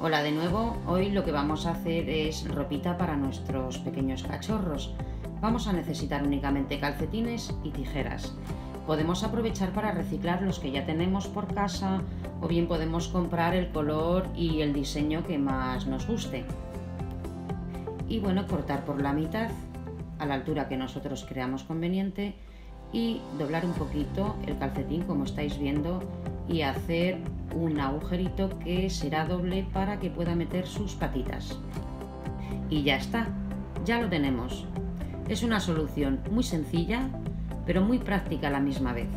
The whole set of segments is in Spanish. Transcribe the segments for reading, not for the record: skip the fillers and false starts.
Hola de nuevo, hoy lo que vamos a hacer es ropita para nuestros pequeños cachorros. Vamos a necesitar únicamente calcetines y tijeras. Podemos aprovechar para reciclar los que ya tenemos por casa o bien podemos comprar el color y el diseño que más nos guste. Y bueno, cortar por la mitad a la altura que nosotros creamos conveniente y doblar un poquito el calcetín como estáis viendo y hacer un agujerito que será doble para que pueda meter sus patitas. Y ya está, ya lo tenemos. Es una solución muy sencilla pero muy práctica a la misma vez.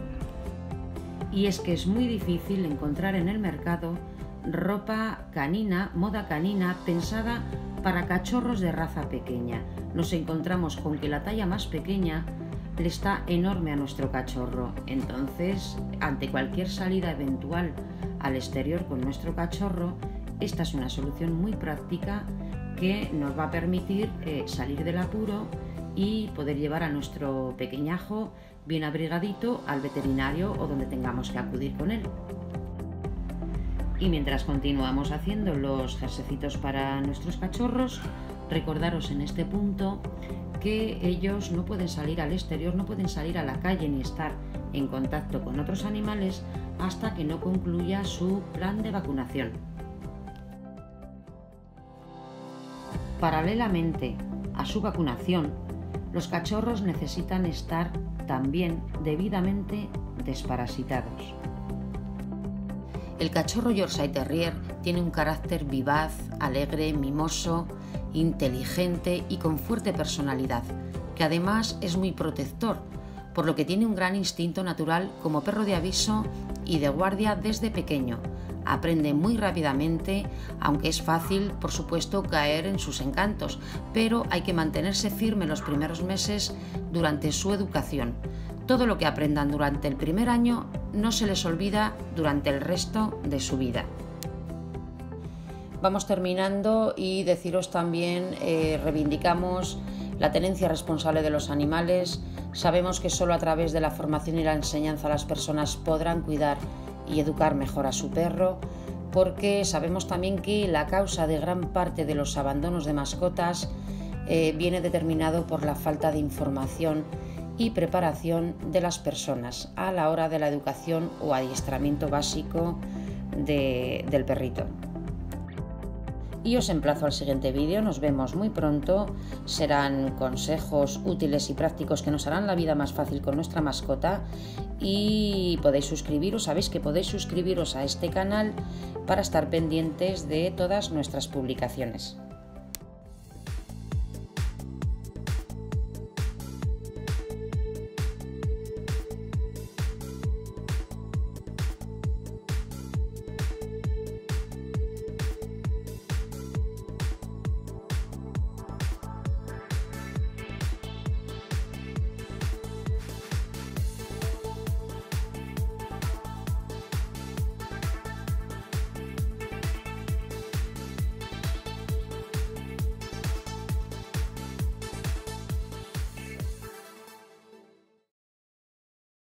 Y es que es muy difícil encontrar en el mercado ropa canina, moda canina, pensada para cachorros de raza pequeña. Nos encontramos con que la talla más pequeña le está enorme a nuestro cachorro. Entonces, ante cualquier salida eventual al exterior con nuestro cachorro, esta es una solución muy práctica que nos va a permitir salir del apuro y poder llevar a nuestro pequeñajo bien abrigadito al veterinario o donde tengamos que acudir con él. Y mientras continuamos haciendo los jersecitos para nuestros cachorros, recordaros en este punto que ellos no pueden salir al exterior, no pueden salir a la calle ni estar en contacto con otros animales hasta que no concluya su plan de vacunación. Paralelamente a su vacunación, los cachorros necesitan estar también debidamente desparasitados. El cachorro Yorkshire Terrier tiene un carácter vivaz, alegre, mimoso, inteligente y con fuerte personalidad, que además es muy protector, por lo que tiene un gran instinto natural como perro de aviso y de guardia desde pequeño. Aprende muy rápidamente, aunque es fácil, por supuesto, caer en sus encantos, pero hay que mantenerse firme los primeros meses durante su educación. Todo lo que aprendan durante el primer año no se les olvida durante el resto de su vida. Vamos terminando y deciros también, reivindicamos la tenencia responsable de los animales. Sabemos que solo a través de la formación y la enseñanza las personas podrán cuidar y educar mejor a su perro, porque sabemos también que la causa de gran parte de los abandonos de mascotas viene determinado por la falta de información y preparación de las personas a la hora de la educación o adiestramiento básico del perrito. Y os emplazo al siguiente vídeo, nos vemos muy pronto, serán consejos útiles y prácticos que nos harán la vida más fácil con nuestra mascota y podéis suscribiros, sabéis que podéis suscribiros a este canal para estar pendientes de todas nuestras publicaciones.